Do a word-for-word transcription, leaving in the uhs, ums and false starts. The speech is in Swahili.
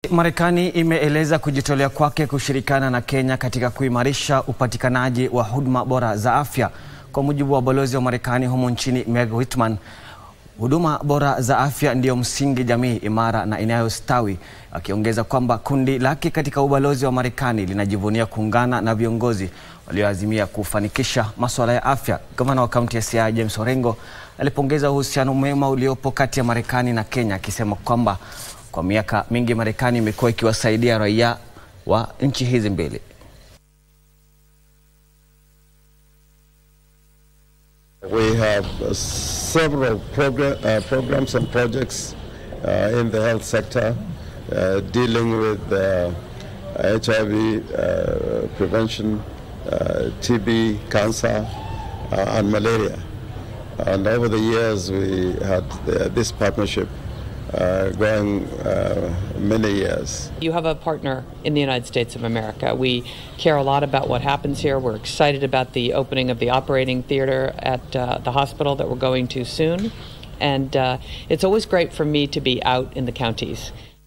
Marekani imeeleza kujitolea kwake kushirikiana na Kenya katika kuimarisha upatikanaji wa huduma bora za afya. Kwa mujibu wa balozi wa Marekani humu nchini Meg Whitman, huduma bora za afya ndio msingi jamii imara na inayostawi, akiongeza kwamba kundi lake katika ubalozi wa Marekani linajivunia kuungana na viongozi walioazimia kufanikisha masuala ya afya. Gavana wa kaunti ya Siaya James Orengo alipongeza uhusiano mwema uliopo kati ya Marekani na Kenya, akisema kwamba kwa miaka mingi Marekani imekuwa ikiwasaidia raia wa nchi hizi mbili. We have uh, several progr uh, programs and projects uh, in the health sector uh, dealing with uh, H I V uh, prevention, uh, T B, cancer, uh, and malaria. And over the years we had uh, this partnership Uh, going uh, many years. You have a partner in the United States of America. We care a lot about what happens here. We're excited about the opening of the operating theater at uh, the hospital that we're going to soon. And uh, it's always great for me to be out in the counties.